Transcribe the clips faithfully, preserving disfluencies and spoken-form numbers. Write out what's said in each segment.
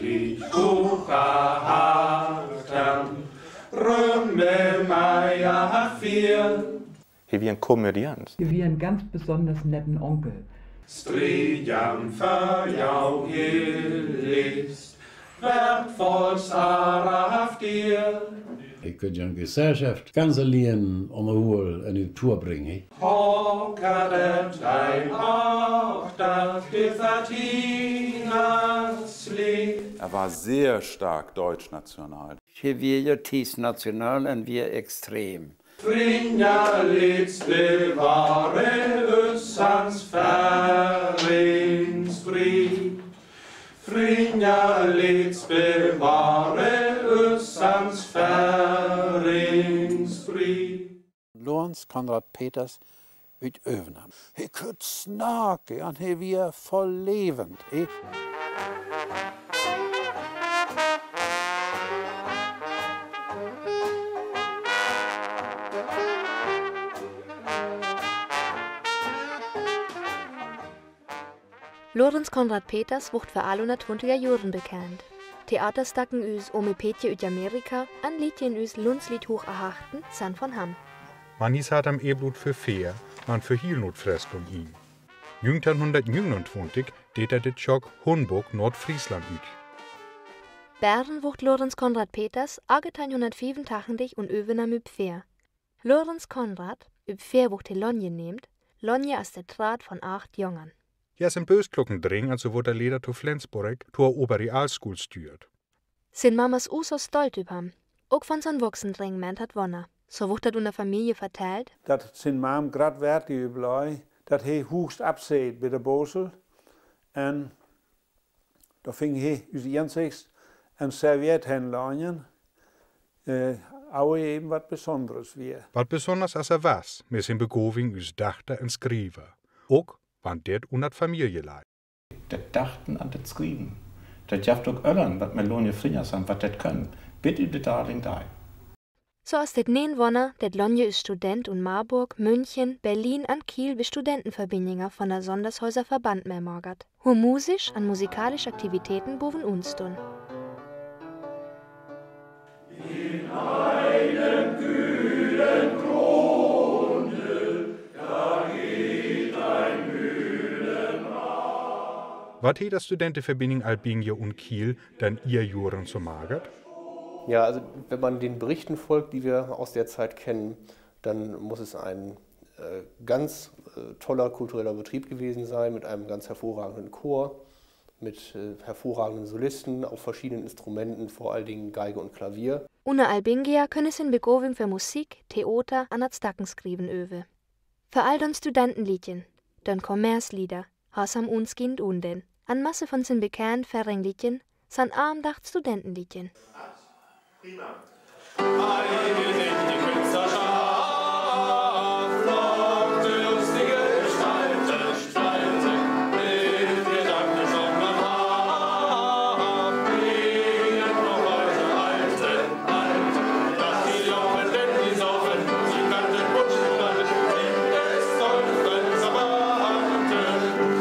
die Hochachtung, Römme Meier vier. Hier wie ein Komödiant. Hier wie einen ganz besonders netten Onkel. Strijan für jou ist, wertvoll Sarah dir. Ik kunt je een Gesellschaft ganz alleen onderhoor en uw tour brengen. Hockeret ein auch das Desatinas Lied. Er war sehr stark deutschnational. Hier wir tief national und wir extrem. Frinja Lids bewahre Össans Vereinsbrief. Frinja Lids bewahre Össans Vereinsbrief. Lorenz Konrad Peters uit Övenham. Hij kunt snaken en hij weer vol levend. Eh? Lorenz Konrad Peters wordt voor achthonderdtwintiger Jahren bekannt. Theaterstacken üs Omepetje uit Amerika, an Liedchen üs Lundslied hoch erachten, san von Hamm. Mannis hat am Eblut für Feer, man für Hielnot fresst um ihn. neunzehnhundertneunundzwanzig det er det Schock Hunburg Nordfriesland üt. Bern wordt Lorenz Konrad Peters achtzehnhundertvierundachtzig und Övenam üb Feer. Lorenz Konrad üb Feer wordt he Lonje nehmt, Lonje as der Trat von acht Jongern. Ja, ist ein Bösklucken dring, also wurde er Leder zu Flensburg, zur Oberrealschule stürt. Sin Mamas Uso stolz üb ham, ook von son Wuchsendring meint hat wonner. So wordt dat in der Familie verteilt. Dat sin mam grad werd die blij, dat hij hoogst abzet bij de Bosel. En daar ving hij uit eenzicht een serviet henlangen. Uh, auch eben wat Besonderes weer. Wat besonders als er was, mit sin Begoving us Dachter en Skriver. Ook want dit un het Familieleid. Das Dachten an das Skriven. Das jaft auch öllern, wat Melonje Frinjas haben, wat das können. Bitte die Darling da. So as det nen wonner, det Lonje ist Student und Marburg, München, Berlin an Kiel bis Studentenverbindinge von der Sondershäuser Verband mehr magert. Hu musisch an musikalische Aktivitäten boven uns tun. In einem kühlen Grunde, da geht ein Mühlenrad. Wat he das Studentenverbindung Albinge und Kiel dann ihr Juren so magert? Ja, also wenn man den Berichten folgt, die wir aus der Zeit kennen, dann muss es ein äh, ganz äh, toller kultureller Betrieb gewesen sein, mit einem ganz hervorragenden Chor, mit äh, hervorragenden Solisten auf verschiedenen Instrumenten, vor allen Dingen Geige und Klavier. Una Albingia können sin Begoving für Musik, Theater an dat Stacken skriven öve. Für all den Studentenliedchen, den Kommerslieder, has am uns kind unden. An Masse von sin bekannt Ferringliedchen, san Armdacht Studentenliedchen. Prima. Eine Künstlerschaft, lockte lustige Gestalten, Gestalten, mit Gedanken schon am Hab, bringen noch heute alte, alte, dass die Jungen denn die saufen, sie kannten Wunschen, sind es sollten Sabbaten.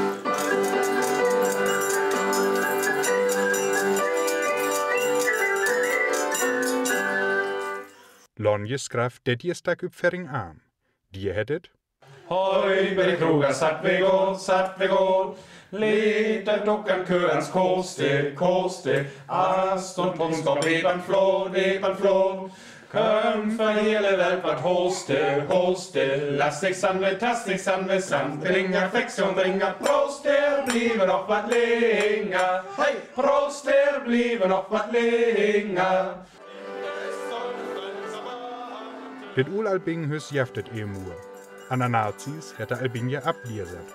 Lonje skrev det je stak upp färing arm. Die hättet. Hoi, bei den Kruger satt vi gå, satt vi gå. Leder dockan köans koste, koste. Ast und punskap eban flå, eban flå. Kom för hela värld vart hoste, hoste. Lass dig samle, tass dig samle, samt ringa, flexion ringa. Prost, der blieben noch wat länger. Hej, prost, der blieben noch wat länger. Det ul Albing hus jaftet emur. An der Nazis hätte Albinge abliesert.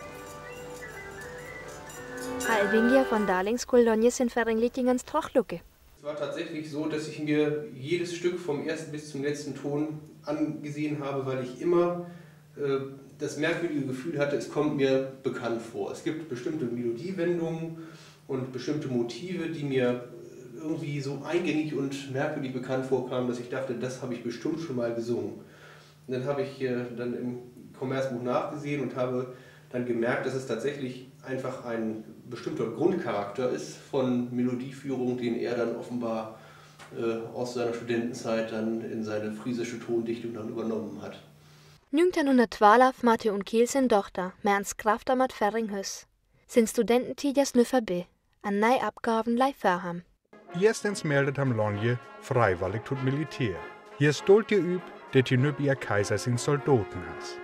Albingia von Darlingskul Lonje sin Ferringliedjingens Trochlucke. Es war tatsächlich so, dass ich mir jedes Stück vom ersten bis zum letzten Ton angesehen habe, weil ich immer äh, das merkwürdige Gefühl hatte, es kommt mir bekannt vor. Es gibt bestimmte Melodiewendungen und bestimmte Motive, die mir irgendwie so eingängig und merkwürdig bekannt vorkamen, dass ich dachte, das habe ich bestimmt schon mal gesungen. Und dann habe ich äh, dann im Kommersbuch nachgesehen und habe dann gemerkt, dass es tatsächlich einfach ein bestimmter Grundcharakter ist von Melodieführung, den er dann offenbar äh, aus seiner Studentenzeit dann in seine friesische Tondichtung dann übernommen hat. negentien Mathe und Kiel sin Tochter, med hans krafter mat Ferringhus. Sin studententid jas nu forbi, an nei Abgaben lei Förham. Erstens meldet ham Lonje freiwillig tot Militär. Hier ist stolt geübt, der die nüb ihr Kaiser sin Soldaten has.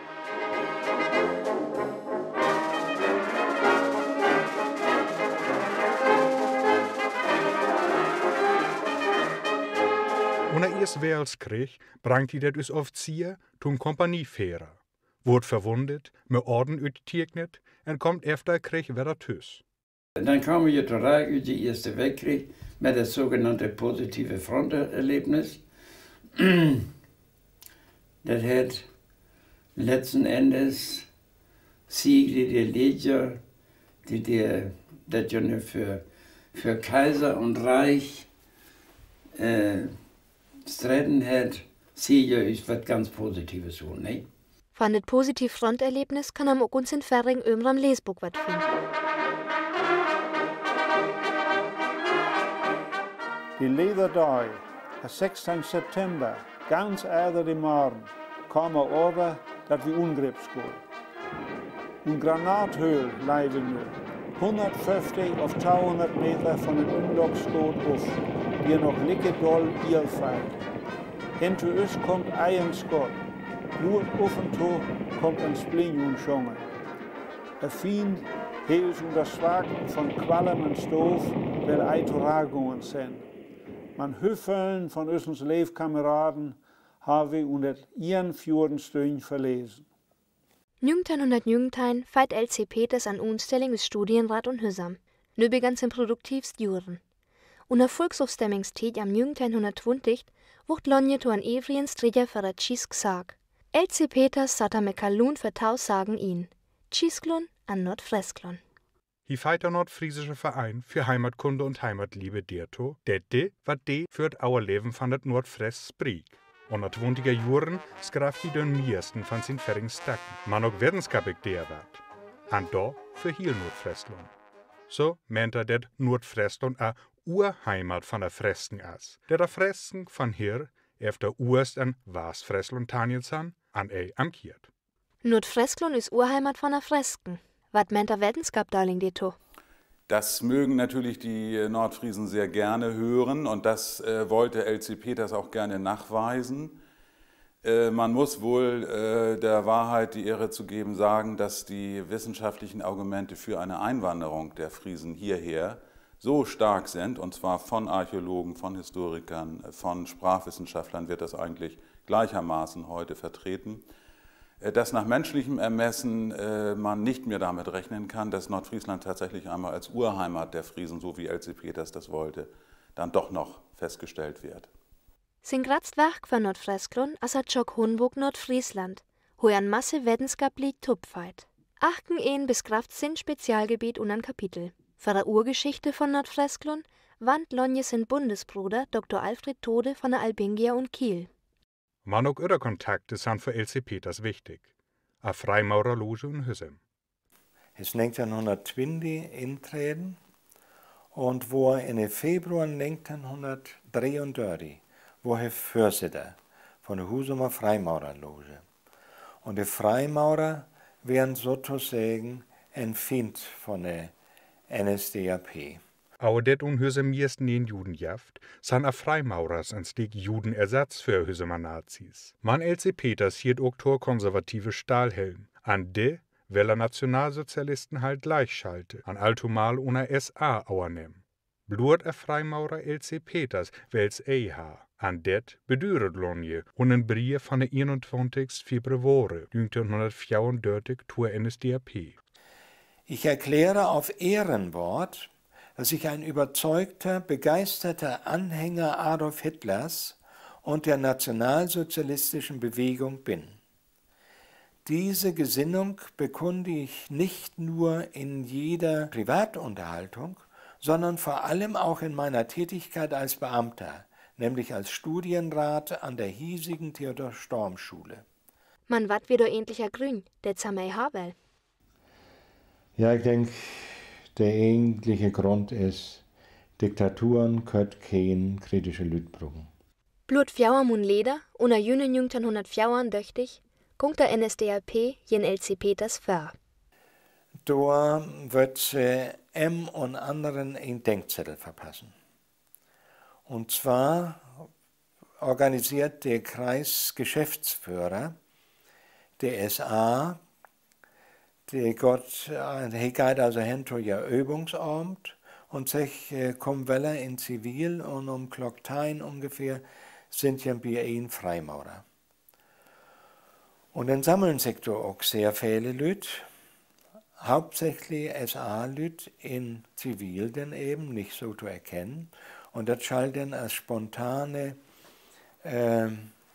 Unter Ersten Weltkrieg brangt die det us Offizier zum Kompaniefährer. Wurde verwundet, mit Orden utgegnet und kommt efter Krieg wieder tüss. Dann kamen wir zurück aus dem Ersten Weltkrieg mit das sogenannte positive Fronterlebnis. Das hat letzten Endes siegte die Legier, die der das ja nur für, für Kaiser und Reich äh, streden hat, Sieger ist was ganz Positives so, ne? Von das positive Fronterlebnis kann am auch uns in Ferring ömram Lesbuch wat finden. Die Lederdag, der sechzehnten September, ganz ärger im Morgen, kam er over, dat wir ungreifbar. Ein Granathöhl leiben wir, hundertfünfzig auf zweihundert Meter von dem Umlochstot auf, die noch licke doll ihr fällt. Hinter uns kommt ein Scott, nur auf und zu kommt ein Splinjun schongen. Er Feind hält unter Schwagen von Qualm und Stoff, weil Eitoragungen sind. Man Hüffeln von unseren Leefkameraden haben wir unter ihren vierten Stünden verlesen. negenzehnhundertneunzehn feiert L C Peters an Unstelling des Studienrat und Hüsam. Nu begann sin produktivst Juren. Unter Volksofstemmingstid am negenzehnhundertzwanzig wucht Lonje to an Evrien Stridja für a Tschiesk sag. L C Peters satt mit Kalun für Taus sagen ihn. Tschisklon an Nordfresklon. Hi feiter nordfriesische Verein für Heimatkunde und Heimatliebe derto, dette, wat de für our Leben van dat Nordfrest spriek. Und at wundiger Juren skraft die den miesten van sin Ferringstacken. Man ook wetenskapig der wat. An do für hier Nordfrestlon. So meint er det Nordfrestlon a Urheimat van der Fresken as. Der der Fresken van hier efter Urst an Wasfrestlon Tanjelsan an ei amkiert. Nordfresklon ist Urheimat von der Fresken. Wat meint der Wetenskap darling deto? Das mögen natürlich die Nordfriesen sehr gerne hören und das äh, wollte L C Peters auch gerne nachweisen. Äh, man muss wohl äh, der Wahrheit die Ehre zu geben sagen, dass die wissenschaftlichen Argumente für eine Einwanderung der Friesen hierher so stark sind, und zwar von Archäologen, von Historikern, von Sprachwissenschaftlern wird das eigentlich gleichermaßen heute vertreten, dass nach menschlichem Ermessen äh, man nicht mehr damit rechnen kann, dass Nordfriesland tatsächlich einmal als Urheimat der Friesen, so wie L C Peters das wollte, dann doch noch festgestellt wird. Sin gratzt Werk von Nordfresklon as a Tschok Hunburg Nordfriesland, ho an Masse Wetenskap liegt tupfeit. Achten een bis Kraft sin Spezialgebiet und ein Kapitel. Für der Urgeschichte von Nordfresklon wandt Lonje sin Bundesbruder Doktor Alfred Tode von der Albingia und Kiel. Man ook öder Kontakte sind für L C Peters wichtig. A Freimaurerloge in Hüsem. Es ist negenzehnhundertzwanzig intreten und wo in Februar negenzehnhundertdreiunddreißig wo er Vorsitter von der Husumer Freimaurerloge. Und die Freimaurer wären sozusagen ein Feind von der N S D A P. Auch det un Hüsem miesten den Judenjaft, san a Freimaurers ein Stück Judenersatz für Hüsemer Nazis. Man L C Peters hielt ook tor konservative Stahlhelm. An de, weil er Nationalsozialisten halt gleichschalte, an altomal una S A auernehm. Blurt a Freimaurer L C Peters, wel's ei ha. An det bedüret Lonje und ein Brief von der einundzwanzigsten Februar negenzehnhundertvierundvierzig zur N S D A P. Ich erkläre auf Ehrenwort, dass ich ein überzeugter, begeisterter Anhänger Adolf Hitlers und der nationalsozialistischen Bewegung bin. Diese Gesinnung bekunde ich nicht nur in jeder Privatunterhaltung, sondern vor allem auch in meiner Tätigkeit als Beamter, nämlich als Studienrat an der hiesigen Theodor-Storm-Schule. Man wat wieder endlicher grün, der Zamei Havel. Ja, ich denke, der eigentliche Grund ist, Diktaturen könnt kein kritische Lüd brugen. Blut fjouwermun leder, unter Juni neunzehnhundertvierundachtzig, kommt der N S D A P jen L C Peters ver. Da wird sie em und anderen einen Denkzettel verpassen. Und zwar organisiert der Kreisgeschäftsführer der S A, der Gott, der geht also hin zu ihr Übungsamt und sagt, komm weller in Zivil und um Klocktein ungefähr sind ja bei ein Freimaurer. Und dann sammeln sich da auch sehr viele Leute, hauptsächlich S A-Leute in Zivil denn eben, nicht so zu erkennen. Und das schall dann als spontane äh,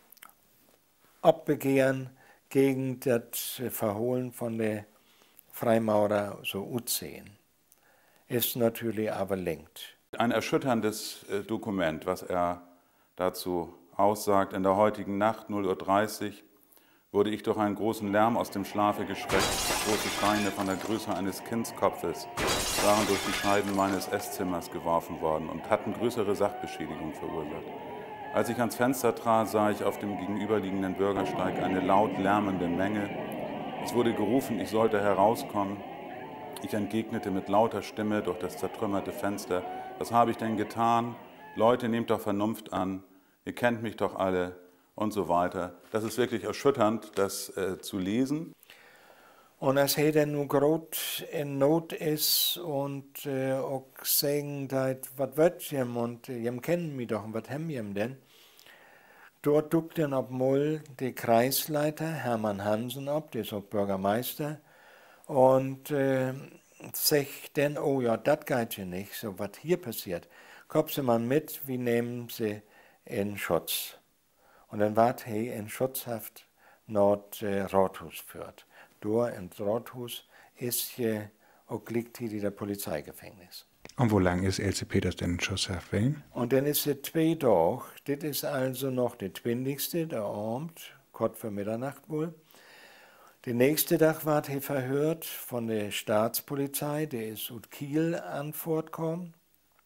Abbegehren gegen das Verholen von der Freimaurer so gut sehen. Ist natürlich aber lenkt. Ein erschütterndes äh, Dokument, was er dazu aussagt. In der heutigen Nacht, null Uhr dreißig, wurde ich durch einen großen Lärm aus dem Schlafe geschreckt. Große Steine von der Größe eines Kindskopfes waren durch die Scheiben meines Esszimmers geworfen worden und hatten größere Sachbeschädigung verursacht. Als ich ans Fenster trat, sah ich auf dem gegenüberliegenden Bürgersteig eine laut lärmende Menge. Es wurde gerufen, ich sollte herauskommen. Ich entgegnete mit lauter Stimme durch das zertrümmerte Fenster: Was habe ich denn getan? Leute, nehmt doch Vernunft an. Ihr kennt mich doch alle. Und so weiter. Das ist wirklich erschütternd, das äh, zu lesen. Und als er dann nun gerade in Not ist und äh, auch sagen, was wird jem und äh, jem kennen mich doch und was haben jem denn? Dort duckt dann ab Moll der Kreisleiter Hermann Hansen ab, der ist auch Bürgermeister, und äh, sagt dann, oh ja, das geht ja nicht, so was hier passiert. Kommen Sie mal mit, wie nehmen Sie in Schutz. Und dann ward er in Schutzhaft Nord äh, Rathaus führt. Dort in Rathaus ist hier auch liegt hier der Polizeigefängnis. Und wo lang ist L C Peters denn in Schutzhaft gewesen? Und dann ist es zwei Tage. Das ist also noch der zwanzigste, der Abend, kurz vor Mitternacht wohl. Der nächste Tag ward er verhört von der Staatspolizei, der ist aus Kiel antwortgekommen.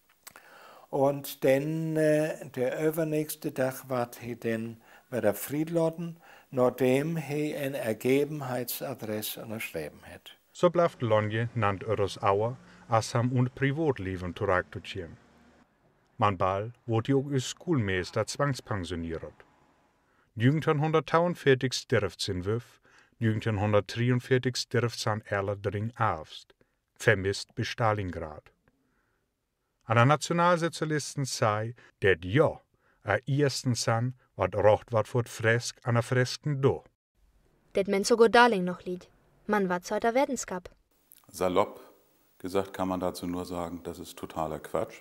Und dann äh, der übernächste Tag ward er dann bei der Friedlotten, nachdem er eine Ergebenheitsadresse unterschrieben hat. So bleibt Lonje nannt Öres Auer, Assam und Privatleben zurückzuziehen. Man bald wurde auch als Schulmeister zwangspensioniert. neunzehnhunderteinundvierzig stirbt sein Wöf, neunzehnhundertdreiundvierzig stirbt sein Erler dring Arvst, vermisst bis Stalingrad. An der Nationalsozialisten sei, dat ja, er ersten san, wat rocht wat voor fresk an der Fresken do. Det men sogar Darling noch lied. Man war zweiter Wetenskap. Salopp gesagt kann man dazu nur sagen, das ist totaler Quatsch.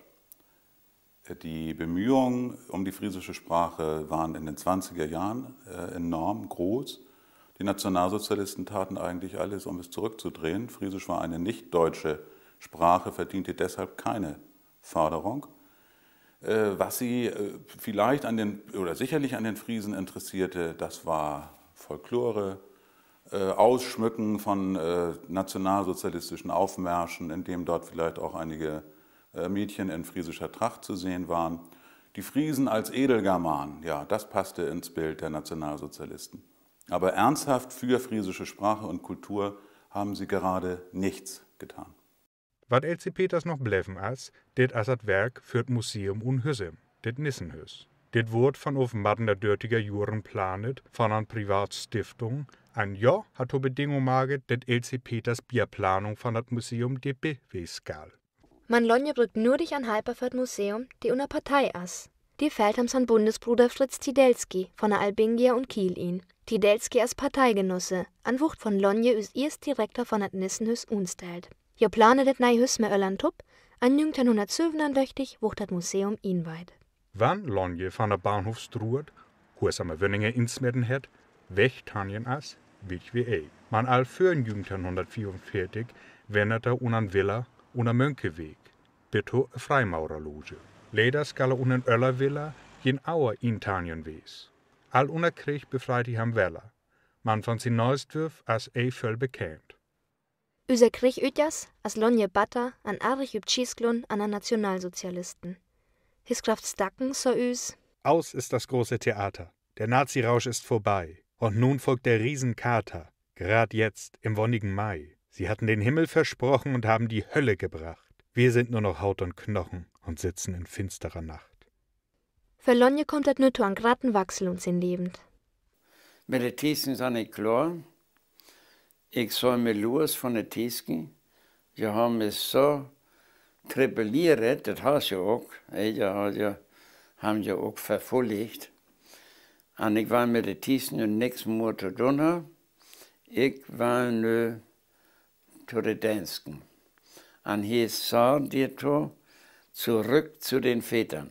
Die Bemühungen um die friesische Sprache waren in den zwanziger Jahren äh, enorm groß. Die Nationalsozialisten taten eigentlich alles, um es zurückzudrehen. Friesisch war eine nicht deutsche Sprache, verdiente deshalb keine Förderung. Äh, was sie äh, vielleicht an den, oder sicherlich an den Friesen interessierte, das war Folklore, äh, Ausschmücken von äh, nationalsozialistischen Aufmärschen, in dem dort vielleicht auch einige äh, Mädchen in friesischer Tracht zu sehen waren. Die Friesen als Edelgermanen, ja, das passte ins Bild der Nationalsozialisten. Aber ernsthaft für friesische Sprache und Kultur haben sie gerade nichts getan. Was L C Peters noch bleiben als, det as das Werk für das Museum und Hüsem, det Nissenhüs. Det wurde von auf Madden der dörtiger Juren planet von einer Privatstiftung. Ein Jahr hat die Bedingung maget, det L C Peters Bierplanung von das Museum de beweskal. Man Lonje brückt nur dich an Halper für das Museum, die unter Partei as. Die fällt am san Bundesbruder Fritz Tidelski von der Albingia und Kiel ihn. Tidelski als Parteigenosse, an Wucht von Lonje ist erst Direktor von das Nissenhüs unstelt. Jo plane det nei Hüs mehr Öllern tupp, an neunzehnhundertsiebenundachtzig wucht das Museum ihn weit. Wann Lonje von der Bahnhofstruert, wo es am Wönninger insmitten hat, weg tanjen as, wich wie ei. Man all für neunzehnhundertvierundvierzig wendet er unan Villa, una Mönkeweg, bitto Freimaurerloge. Leider skal er unan Öller Villa, jen Auer in tanjen wes. All unter Krieg befreit die ham Weller. Man von sin Neustwürf as ei voll bekannt. User Krieg Ötjas, as Lonje Batter, an Arich üb Tschiesklon, an an Nationalsozialisten. Hiskraft Stacken so üs. Aus ist das große Theater. Der Nazirausch ist vorbei. Und nun folgt der Riesenkater. Grad jetzt, im wonnigen Mai. Sie hatten den Himmel versprochen und haben die Hölle gebracht. Wir sind nur noch Haut und Knochen und sitzen in finsterer Nacht. Für Lonje kommt das nur zu an graten Wachsel uns in lebend. Mit der Tisken ist auch nicht klar. Ich soll mir los von der Tisken. Sie haben mich so kribbeliert, das hast du auch. Ja, ja, haben sie auch verfolgt. Und ich war mit der Tisken und nichts mehr zu tun haben. Ich war nur zu den Dänsken. Und hier sah die zurück zu den Vätern.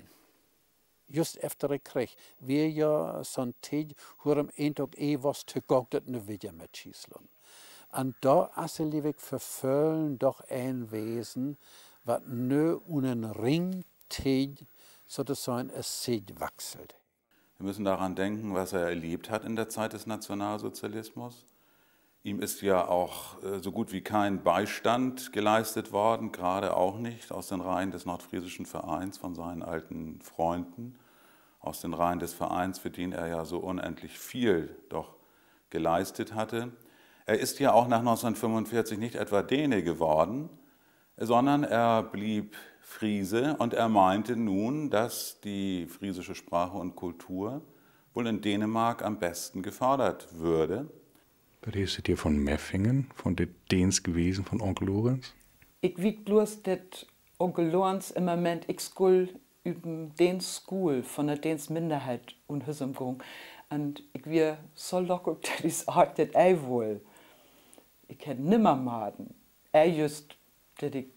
Just efter det krig, vi ja sån tid hur de inte och är was tillgånget nu vidare med Tschiesklon. Und da ist liebig verfüllen doch ein Wesen, was nu unen Ringtid sozusagen es Sieg wechselt. Wir müssen daran denken, was er erlebt hat in der Zeit des Nationalsozialismus. Ihm ist ja auch äh, so gut wie kein Beistand geleistet worden, gerade auch nicht aus den Reihen des Nordfriesischen Vereins von seinen alten Freunden, aus den Reihen des Vereins, für den er ja so unendlich viel doch geleistet hatte. Er ist ja auch nach neunzehnhundertfünfundvierzig nicht etwa Däne geworden, sondern er blieb Friese und er meinte nun, dass die friesische Sprache und Kultur wohl in Dänemark am besten gefördert würde. Redet ihr von Meffingen, von den Däns gewesen, von Onkel Lorenz? Ich weet bloß, dass Onkel Lorenz im Moment ich School über den School von der Däns Minderheit und Hüsumgung. Und ich wir so locker, dass ich sagt, dass ich wohl. Ich hätte nimmer maden. Er just, dass ich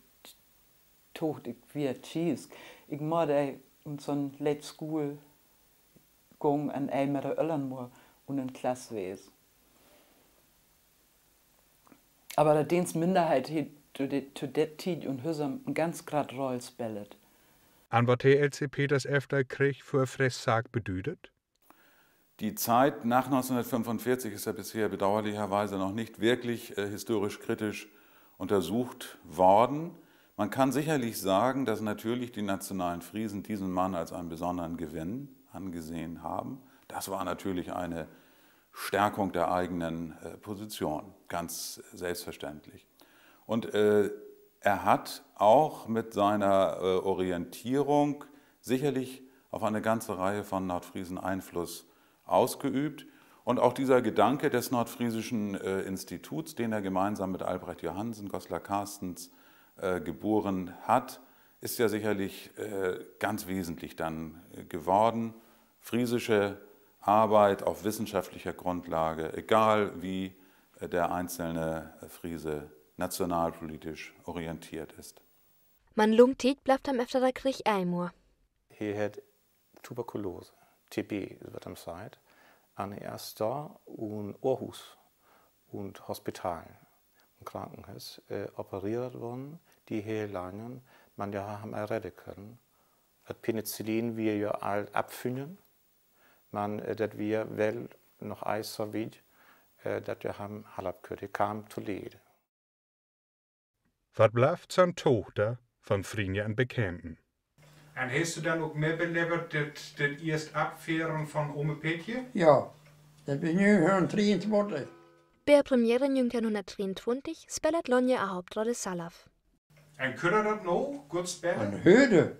tot, ich wir Cheese. Ich made in so ein Late School gong und ich mit der Öllenmoor und in Klasse wes. Aber der Däns Minderheit hat zu der Zeit und Hüsum ein ganz grad Roll spellet. An was der L C Peters efter Krieg für Fressag bedeutet? Die Zeit nach neunzehnhundertfünfundvierzig ist ja bisher bedauerlicherweise noch nicht wirklich äh, historisch kritisch untersucht worden. Man kann sicherlich sagen, dass natürlich die nationalen Friesen diesen Mann als einen besonderen Gewinn angesehen haben. Das war natürlich eine Stärkung der eigenen äh, Position, ganz selbstverständlich. Und äh, er hat auch mit seiner äh, Orientierung sicherlich auf eine ganze Reihe von Nordfriesen Einfluss ausgeübt. Und auch dieser Gedanke des Nordfriesischen äh, Instituts, den er gemeinsam mit Albrecht Johansen, Goslar Carstens äh, geboren hat, ist ja sicherlich äh, ganz wesentlich dann äh, geworden. Friesische Arbeit auf wissenschaftlicher Grundlage, egal wie äh, der einzelne äh, Friese nationalpolitisch orientiert ist. Man lumtit bleibt am efter der Krieg einmal. Hier hat Tuberkulose, T B wird am Zeit, an erster und Aarhus und Hospitalen und Krankenhaus äh, operiert worden, die hier lange man ja haben erretten können. Das Penicillin wir ja all abfinden, man äh, das wir wel noch eis so wie, äh, dass wir haben halbkürte kam zu leden. Was bleibt zum Tochter von Frinje und Bekannten? En hast du dann auch mehr belebt, das, das erst Abfahren von Ome Petje? Ja, das bin neunzehnhundertdreiundzwanzig. Bei Premiere neunzehnhundertdreiundzwanzig spellet Lonje a Hauptrolle Salaf. En können das noch gut spelen? Een Höde.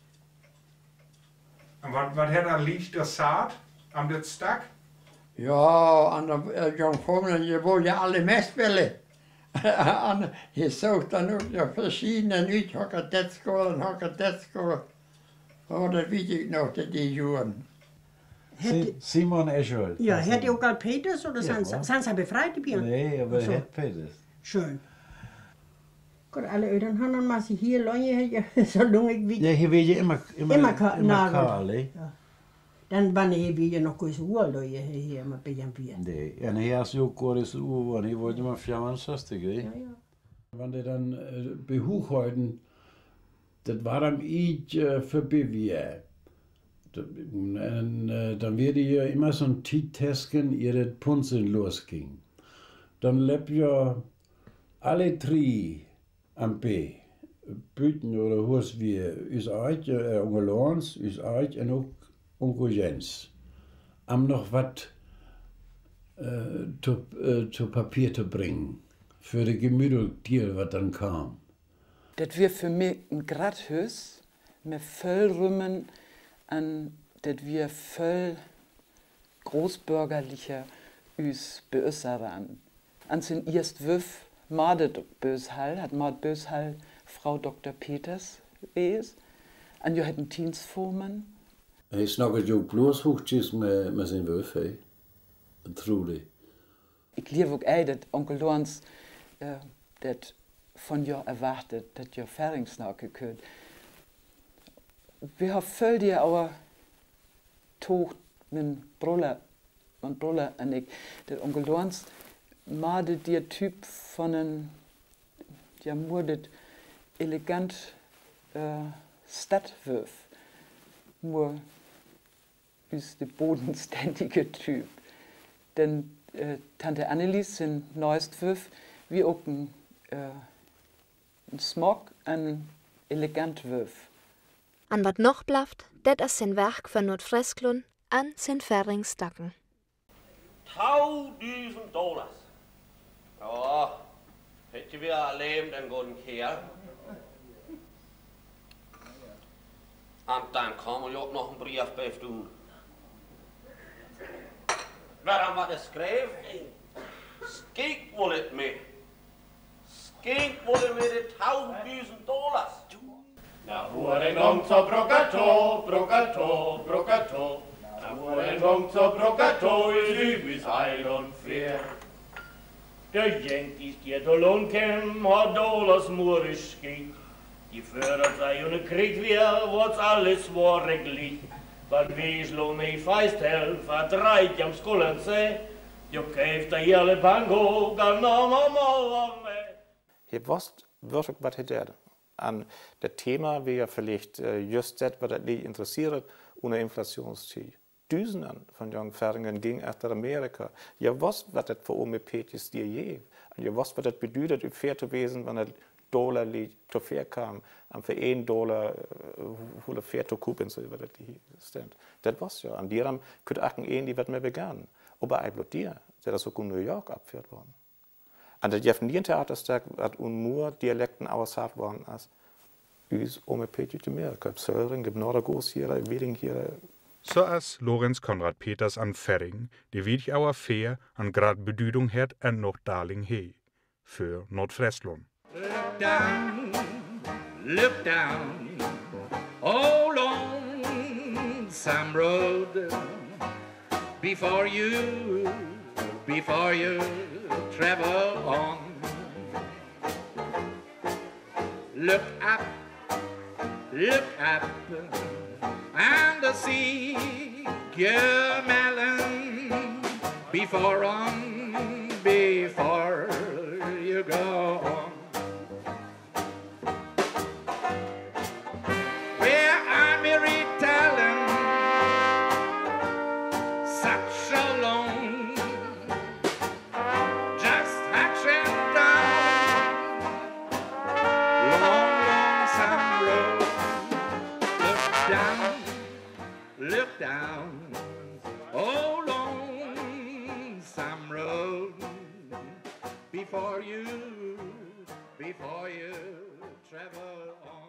Und was, was hat er liegt der Saat am das Stack? Ja, an der äh, Jungfrauen, je wollen ja alle meespelen. En je zocht dan ook de verschillende uit, hokker dat school en hokker dat school. Oh, dat weet ik nog, dat die jaren. Si Simon Eschol. Ja, hätte ihr auch Karl Peters oder Ja, sind sind sie befreit geblieben? Nee, aber so. het Peters. Schön. Gut, alle Eltern haben dann mal sie hier lange, ja, so lange wie. Ja, hier wird ja immer, immer, immer, ka immer kahl, eh? Ja. Dann waren hier wieder noch ganz Uhr, Leute, hier immer bei ihrem Bier. Nee, en hier is ook Goris Uhr, en hier wordt immer vierundzestig, eh? Ja, ja. Wenn die dann äh, behochhalten, das war dann ich äh, für Bewehr. Und äh, dann wird ja immer so ein T-Tesken, ihre Punzen losging. Dann lebt ja alle drei am B, Büten oder Hus wir, us Eich, äh, Onkel Lorenz, us Eich und auch Onkel Jens, am noch was äh, zu, äh, zu Papier zu bringen, für die Gemüse, was dann kam. Das wir für mich ein Gradhus, mit voll Rümmen an, das wir voll großbürgerlicher us beössern. An sin erst Wüff Madet Böshall, hat Mad Böshall Frau Doktor Peters wees, an jo hat ein Dienstformen. Hij snakker jo bloos hoogtjes met, met zijn wuf, hé. Truly. Ich liebe auch ei, dat Onkel Lorenz äh, dat von jo erwartet, dat jo Färingsnacke könnt. Wir haben voll die aber Tocht mit Bruller, und Bruller und ich, der Onkel Lorenz, made der Typ von einem, ja, murdet elegant äh, Stadtwürf, nur ist der bodenständige Typ. Denn äh, Tante Annelies sind Neustwürf, wie auch ein, äh, ein Smog, ein elegant Würf. An wat noch blaft, det is zijn werk van Nordfrisklund an zijn Färingsdacken. Tausend Dollars. Ja, hätte wir erlebt, den guten Kerl. Und dann kam er auch noch einen Brief bei tun. Wer haben wir das geschrieben? Skik wohl it mir. Skik wohl it mir die tausend Dollars. Na våren gång så bråkar tå, bråkar tå, bråkar tå. Na våren gång så bråkar tå i Lübis Island fair. De Yankees die till London har dollars morisch geht. Die förer sig under krig wir, what's alles var regligt. Vad vi slår mig feist hell, verdreit jam skullen se. Jag käftar jälle bango, gan namma malla me. Hier wusst wirklich, was hinter an das Thema wäre vielleicht äh, just das, was dich interessiert, ohne Inflationszeit. Düsenden von jungen Färingen ging nach Amerika. Ihr wusst, was das für Ome Petjes dir je. Und ihr wusst, was das bedeutet, im Fair zu wesen, wenn der Dollar zu fair kam, und für einen Dollar, wo der fair zu kupen, so was das stand. Das wusst ja. An dir könnt achten, die wird mehr begann. Aber ein bloß dir, der das auch in New York abgeführt worden. An der Jeffen Theaterstag hat unmur Dialekten aushaft worden als us Ome Petjes zu Amerika. Söring, gibt Nordergos hier, Weding hier. So als Lorenz Konrad Peters an Ferring, die wenig auer fair an grad Bedeutung hat en noch Darling he. Für Nordfriesland. Look down, look down, oh lonesome road, before you, before you travel on. Look up, look up, and the sea, your melon, before on, before you go on. Where I'm retelling such a long, just hatching down, long, lonesome road. Look down, look down, oh lonesome road, before you, before you travel on.